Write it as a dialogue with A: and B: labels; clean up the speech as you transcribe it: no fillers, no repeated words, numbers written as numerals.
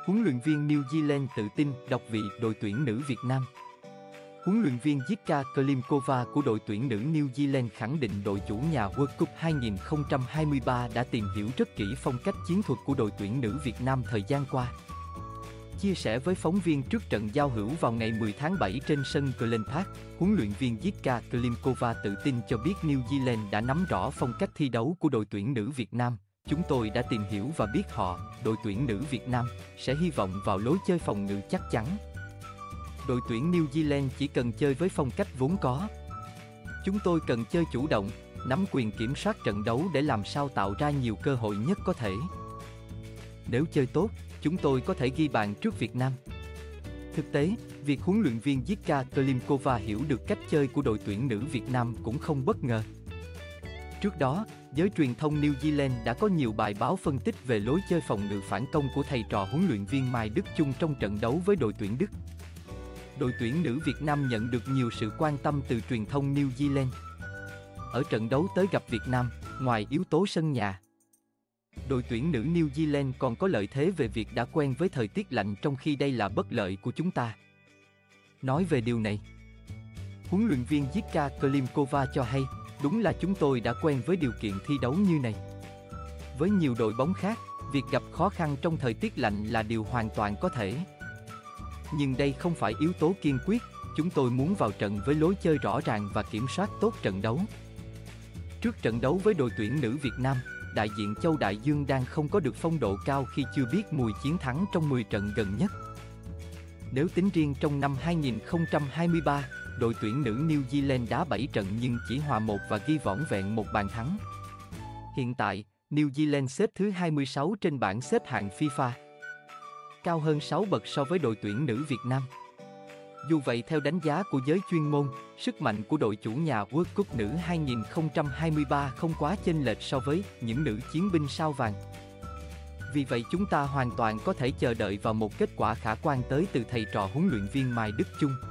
A: Huấn luyện viên New Zealand tự tin đọc vị đội tuyển nữ Việt Nam. Huấn luyện viên Jitka Klimkova của đội tuyển nữ New Zealand khẳng định đội chủ nhà World Cup 2023 đã tìm hiểu rất kỹ phong cách chiến thuật của đội tuyển nữ Việt Nam thời gian qua. Chia sẻ với phóng viên trước trận giao hữu vào ngày 10 tháng 7 trên sân Glen Park, huấn luyện viên Jitka Klimkova tự tin cho biết New Zealand đã nắm rõ phong cách thi đấu của đội tuyển nữ Việt Nam. Chúng tôi đã tìm hiểu và biết đội tuyển nữ Việt Nam, sẽ hy vọng vào lối chơi phòng ngự chắc chắn. Đội tuyển New Zealand chỉ cần chơi với phong cách vốn có. Chúng tôi cần chơi chủ động, nắm quyền kiểm soát trận đấu để làm sao tạo ra nhiều cơ hội nhất có thể. Nếu chơi tốt, chúng tôi có thể ghi bàn trước Việt Nam. Thực tế, việc huấn luyện viên Jitka Klimkova hiểu được cách chơi của đội tuyển nữ Việt Nam cũng không bất ngờ. Trước đó, giới truyền thông New Zealand đã có nhiều bài báo phân tích về lối chơi phòng ngự phản công của thầy trò huấn luyện viên Mai Đức Chung trong trận đấu với đội tuyển Đức. Đội tuyển nữ Việt Nam nhận được nhiều sự quan tâm từ truyền thông New Zealand. Ở trận đấu tới gặp Việt Nam, ngoài yếu tố sân nhà, đội tuyển nữ New Zealand còn có lợi thế về việc đã quen với thời tiết lạnh, trong khi đây là bất lợi của chúng ta. Nói về điều này, huấn luyện viên Jitka Klimkova cho hay, đúng là chúng tôi đã quen với điều kiện thi đấu như này. Với nhiều đội bóng khác, việc gặp khó khăn trong thời tiết lạnh là điều hoàn toàn có thể. Nhưng đây không phải yếu tố kiên quyết, chúng tôi muốn vào trận với lối chơi rõ ràng và kiểm soát tốt trận đấu. Trước trận đấu với đội tuyển nữ Việt Nam, đại diện Châu Đại Dương đang không có được phong độ cao khi chưa biết mùi chiến thắng trong 10 trận gần nhất. Nếu tính riêng trong năm 2023, đội tuyển nữ New Zealand đá 7 trận nhưng chỉ hòa 1 và ghi vỏn vẹn 1 bàn thắng. Hiện tại, New Zealand xếp thứ 26 trên bảng xếp hạng FIFA, cao hơn 6 bậc so với đội tuyển nữ Việt Nam. Dù vậy, theo đánh giá của giới chuyên môn, sức mạnh của đội chủ nhà World Cup nữ 2023 không quá chênh lệch so với những nữ chiến binh sao vàng. Vì vậy chúng ta hoàn toàn có thể chờ đợi vào một kết quả khả quan tới từ thầy trò huấn luyện viên Mai Đức Chung.